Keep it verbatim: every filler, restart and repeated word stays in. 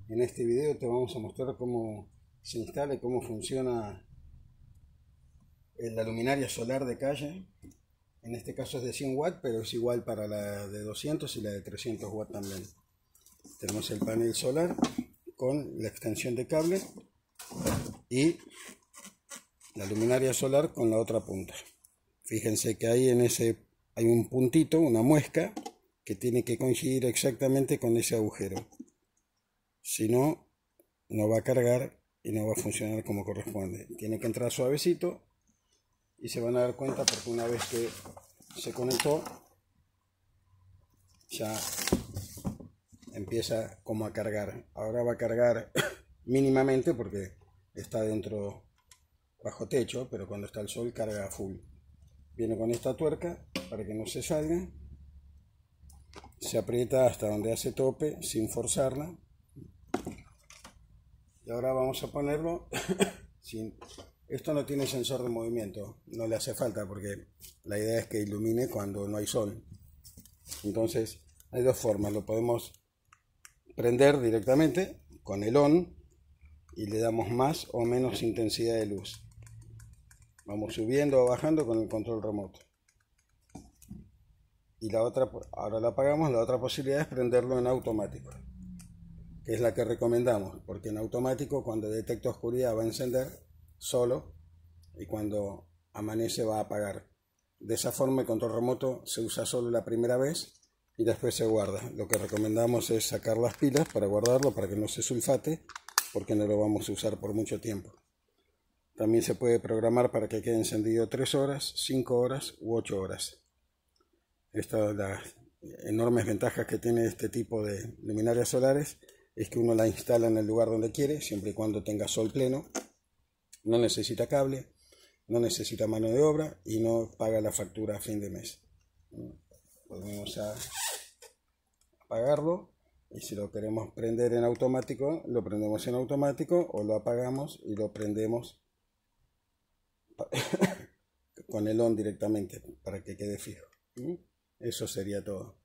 En este video te vamos a mostrar cómo se instala y cómo funciona la luminaria solar de calle. En este caso es de cien watts, pero es igual para la de doscientos y la de trescientos watts también. Tenemos el panel solar con la extensión de cable y la luminaria solar con la otra punta. Fíjense que ahí en ese hay un puntito, una muesca, que tiene que coincidir exactamente con ese agujero. Si no, no va a cargar y no va a funcionar como corresponde. Tiene que entrar suavecito y se van a dar cuenta porque una vez que se conectó ya empieza como a cargar. Ahora va a cargar mínimamente porque está dentro bajo techo, pero cuando está el sol carga a full. Viene con esta tuerca para que no se salga. Se aprieta hasta donde hace tope sin forzarla. Y ahora vamos a ponerlo sin... Esto no tiene sensor de movimiento, no le hace falta porque la idea es que ilumine cuando no hay sol. Entonces hay dos formas, lo podemos prender directamente con el on y le damos más o menos intensidad de luz. Vamos subiendo o bajando con el control remoto. Y la otra, ahora lo apagamos, la otra posibilidad es prenderlo en automático, que es la que recomendamos, porque en automático cuando detecta oscuridad va a encender solo y cuando amanece va a apagar. De esa forma el control remoto se usa solo la primera vez y después se guarda. Lo que recomendamos es sacar las pilas para guardarlo, para que no se sulfate, porque no lo vamos a usar por mucho tiempo. También se puede programar para que quede encendido tres horas, cinco horas u ocho horas. Estas son las enormes ventajas que tiene este tipo de luminarias solares, es que uno la instala en el lugar donde quiere, siempre y cuando tenga sol pleno. No necesita cable, no necesita mano de obra y no paga la factura a fin de mes. Podemos apagarlo y si lo queremos prender en automático, lo prendemos en automático o lo apagamos y lo prendemos con el on directamente para que quede fijo. Eso sería todo.